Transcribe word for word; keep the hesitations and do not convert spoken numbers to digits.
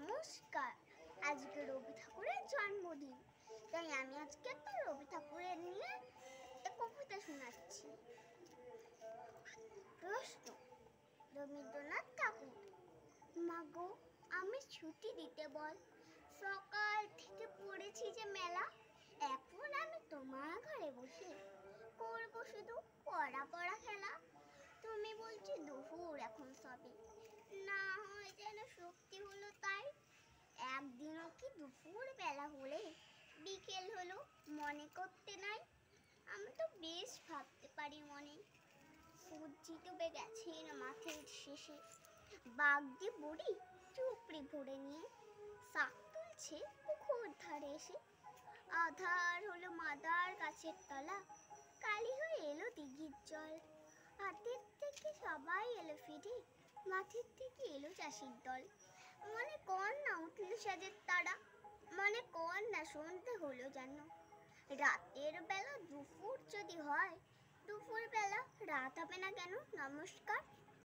নমস্কার। আজকে রবি ঠাকুরের জন্মদিন, তাই আমি আজকে একটা রবি ঠাকুরের নিয়ে একটা কবিতা শোনাচ্ছি। প্রশ্ন: রবীন্দ্রনাথ ঠাকুর। মাগো আমি ছুটি দিতে বল, সকাল থেকে পড়েছি যে মেলা। এখন আমি তোমার ঘরে বসে করবো শুধু পড়া পড়া খেলা। তুমি বলছি দুপুর এখন সবে, না হয় যেন শক্তি হলো তাই। একদিনও কি দুপুর বেলা হলে বিকেল হলো মনে করতে নাই। আমি তো বেশ ভাবতে পারি মনে, সূর্য ডুবে গেছে না মাঠের শেষে। বাঘ দিয়ে বুড়ি চুপড়ি ভরে নিয়ে শাক তুলছে পুকুর ধারে এসে। আধার হলো মাদার গাছের তলা, কালি হয়ে এলো দিঘির জল। হাতের থেকে সবাই এলো ফিরে, মাঠের থেকে এলো চাষির দল। মনে কর না উঠল সাজের তারা, মনে কর না সন্ধে হলো যেন। রাতের বেলা দুপুর যদি হয়, দুপুর বেলা রাত হবে না কেন? নমস্কার।